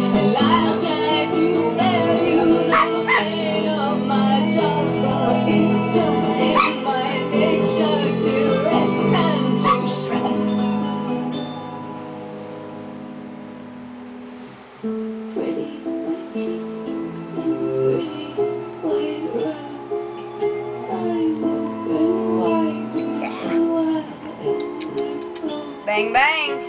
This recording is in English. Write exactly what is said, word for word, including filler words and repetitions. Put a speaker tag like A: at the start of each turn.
A: And I'll try to spare you the pain of my charms, but it's just in my nature to wreck and to shred. Pretty white teeth and pretty white rose, eyes open wide, wild in their bones.
B: Bang, bang.